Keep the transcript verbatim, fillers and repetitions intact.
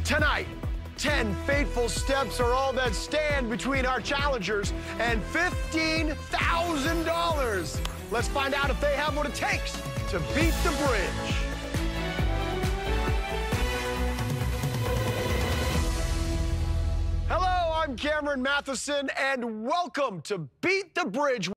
Tonight, ten fateful steps are all that stand between our challengers and fifteen thousand dollars. Let's find out if they have what it takes to beat the bridge. Hello, I'm Cameron Matheson, and welcome to Beat the Bridge.